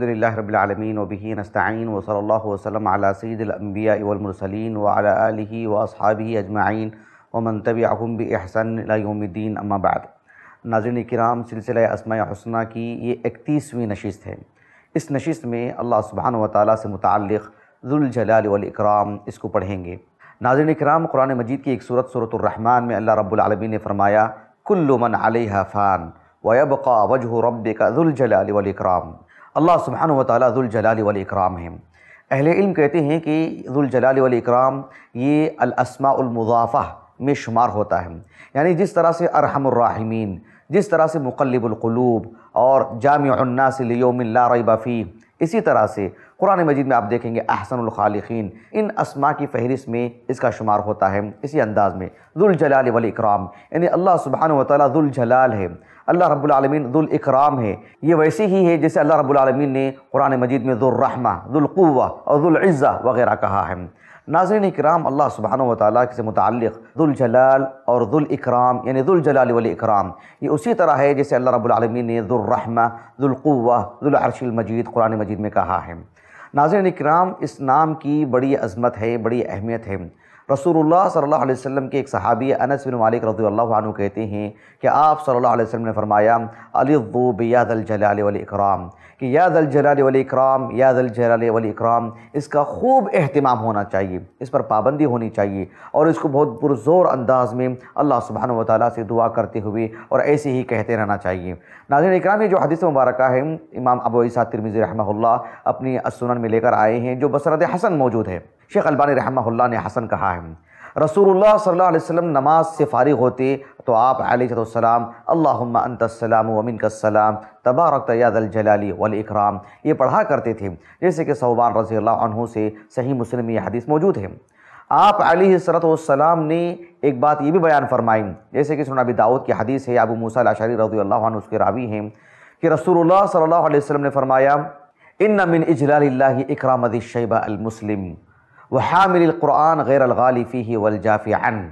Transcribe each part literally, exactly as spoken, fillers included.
الحمدللہ رب العالمین وبہ نستعین وصلی اللہ وسلم علی سید الانبیاء والمرسلین وعلی آلہ واصحابہ اجمعین ومن تبعہم بإحسان الی یوم الدین، اما بعد۔ ناظرین کرام، سلسلہ اسماء حسنہ کی یہ اکتیسویں نشست ہے۔ اس نشست میں اللہ سبحانہ وتعالیٰ سے متعلق ذوالجلال والاکرام اس کو پڑھیں گے۔ ناظرین کرام، قرآن مجید کی ایک سورت سورۃ الرحمن میں اللہ رب العالمین نے فرمایا کل من علیہا فان وَيَبْقَى وَجْهُ رَبِّكَ ذُو الْجَلَالِ وَالْإِكْرَامِ۔ اللہ سبحانہ وتعالیٰ ذوالجلال والاکرام ہیں۔ اہل علم کہتے ہیں کہ ذوالجلال والاکرام یہ الاسماء المضافہ میں شمار ہوتا ہے، یعنی جس طرح سے ارحم الراحمین، جس طرح سے مقلب القلوب اور جامع الناس لیوم لا ریب فیہ، اسی طرح سے قرآن مجید میں آپ دیکھیں گے احسن الخالقین، ان اسماء کی فہرست میں اس کا شمار ہوتا ہے۔ اسی انداز میں ذوالجلال والاکرام، یعنی اللہ سبحانہ وتعالیٰ ذوالجلال ہے، اللہ رب العالمین ذوالاکرام ہے۔ یہ ویسے ہی ہے جیسے اللہ رب العالمین نے قرآن مجید میں ذوالرحمہ، ذوالقوہ اور ذوالعزہ وغیرہ کہا ہے۔ ناظرین کرام، اللہ سبحانہ وتعالیٰ سے متعلق ذوالجلال اور ذوالاکرام یعنی ذوالجلال والاکرام یہ اسی طرح ہے جیسے اللہ رب العالمین نے ذوالرحمہ، ذوالقوہ، ذوالعرش المجید قرآن مجید میں کہا ہے۔ ناظرین کرام، اس نام کی بڑی عظمت ہے، بڑی اہمیت ہے۔ رسول اللہ صلی اللہ علیہ وسلم کے ایک صحابی انس بن مالک رضی اللہ عنہ کہتے ہیں کہ آپ صلی اللہ علیہ وسلم نے فرمایا الضوا بیا ذا الجلال والاکرام، کہ یا ذا الجلال والاکرام، یا ذا الجلال والاکرام، اس کا خوب اہتمام ہونا چاہیے، اس پر پابندی ہونی چاہیے، اور اس کو بہت پرزور انداز میں اللہ سبحانہ وتعالیٰ سے دعا کرتے ہوئے اور ایسے ہی کہتے رہنا چاہیے۔ ناظرین اکرام، یہ جو حدیث مبارکہ ہے امام ابو عیسیٰ ترمذی رحمہ اللہ اپنی السنن میں لے کر آئے ہیں، جو بسند حسن موجود ہے۔ شیخ البانی رحمہ اللہ نے حسن کہا ہے۔ رسول اللہ صلی اللہ علیہ وسلم نماز سے فارغ ہوتے تو آپ علیہ السلام اللہم انت السلام ومنک السلام تبارکت یا ذا الجلال والاکرام یہ پڑھا کرتے تھے، جیسے کہ ثوبان رضی اللہ عنہ سے صحیح مسلم میں یہ حدیث موجود ہے۔ آپ علیہ السلام نے ایک بات یہ بھی بیان فرمائی، جیسے کہ سنن ابی داؤد کی حدیث ہے، ابو موسیٰ الاشعری رضی اللہ عنہ اس کے راوی ہیں، کہ رسول اللہ صلی اللہ علیہ وسلم نے فرمایا ان من اجلال اللہ اکرام ذی الشیبہ المسلم وحامل القرآن غیر الغالی فیہ والجافی عنہ۔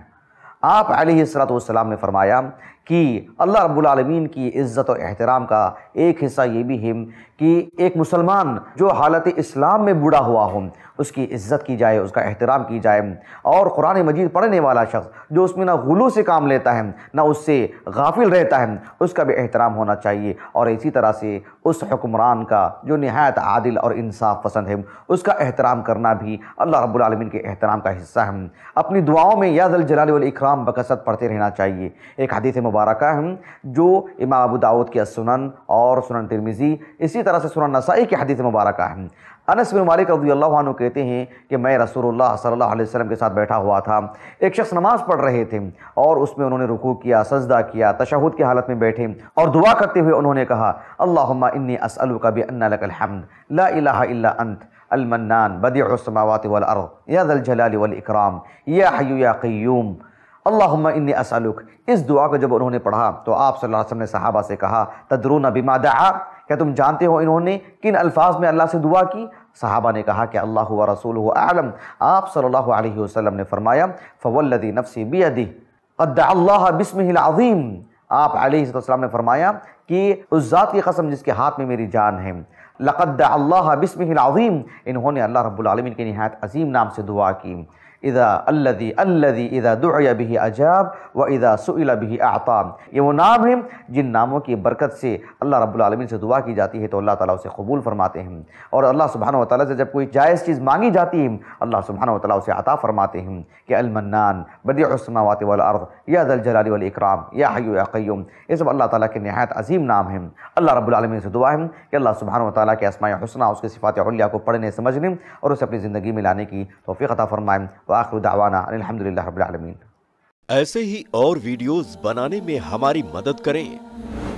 آپ علیہ السلام نے فرمایا کہ اللہ رب العالمین کی عزت و احترام کا ایک حصہ یہ بھی ہے کہ ایک مسلمان جو حالت اسلام میں بوڑھا ہوا ہو اس کی عزت کی جائے، اس کا احترام کی جائے، اور قرآن مجید پڑھنے والا شخص جو اس میں نہ غلو سے کام لیتا ہے نہ اس سے غافل رہتا ہے، اس کا بھی احترام ہونا چاہیے، اور اسی طرح سے اس حکمران کا جو نہایت عادل اور انصاف پسند ہے اس کا احترام کرنا بھی اللہ رب العالمین کے احترام کا حصہ ہے۔ اپنی دعاؤں میں یا ذوالجلال والاکرام بکثرت پڑھتے رہنا چاہیے۔ ایک حدیث مبارکہ ہے جو امام ابو داؤد کی السنن اور سنن ترمذی، اسی طرح سے سنن نسائی کی حدیث مبارکہ ہے۔ انس بن مالک رضی اللہ عنہ کہتے ہیں کہ میں رسول اللہ صلی اللہ علیہ وسلم کے ساتھ بیٹھا ہوا تھا، ایک شخص نماز پڑھ رہے تھے اور اس میں انہوں نے رکوع کیا، سجدہ کیا، تشہد کی حالت میں بیٹھے اور دعا کرتے ہوئے انہوں نے کہا اللہم انی اسألک بأن لک الحمد لا الہ الا انت المنان بدیع السماوات والارض یا ذا الجلال والاکرام یا حی یا قیوم اللہم انی اسألک۔ اس دعا کو جب انہوں نے پڑھا تو آپ صلی اللہ علیہ وسلم نے صحابہ سے کہا تدرون بما دعا، کیا تم جانتے ہو انہوں نے کن الفاظ میں اللہ سے دعا کی؟ صحابہ نے کہا کہ اللہ ورسولہ اعلم۔ آپ صلی اللہ علیہ وسلم نے فرمایا فوالذی نفسی بیدہ قد دعا اللہ باسمہ العظیم۔ آپ علیہ السلام نے فرمایا کہ اس ذات کی قسم جس کے ہاتھ میں میری جان ہے، لقد دعا اللہ باسمہ العظیم، انہوں نے اللہ رب العالمین کے نہایت عظیم نام سے دعا کی۔ اذا الذی الذی اذا دعی بہ اجاب و اذا سئل بہ اعطا، یہ وہ نام ہیں جن ناموں کی برکت سے اللہ رب العالمین سے دعا کی جاتی ہے تو اللہ تعالیٰ اسے قبول فرماتے ہیں، اور اللہ سبحانہ وتعالیٰ سے جب کوئی جائز چیز مانگی جاتی ہے اللہ سبحانہ وتعالیٰ اسے عطا فرماتے ہیں کہ المنان بدیع السماوات والارض یا ذا الجلال والاکرام یا حی یا قیوم، یہ سب اللہ تعالیٰ کے نہایت عظیم نام ہیں۔ اللہ رب العالمین سے دعا ہے کہ اللہ سبحانہ وتعالیٰ کے اسماء حسنہ، اس کے صفات علیہ کو پڑھنے سمجھنے اور اسے اپنی زندگی میں لانے کی توفیق عطا فرمائیں۔ وآخر دعوانا الحمدللہ رب العالمین۔ ایسے ہی اور ویڈیوز بنانے میں ہماری مدد کریں۔